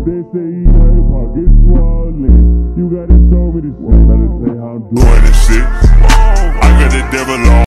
They say he hurt, pocket swollen. You gotta show me this shit. Better say how I'm doing. 26, I got the devil on.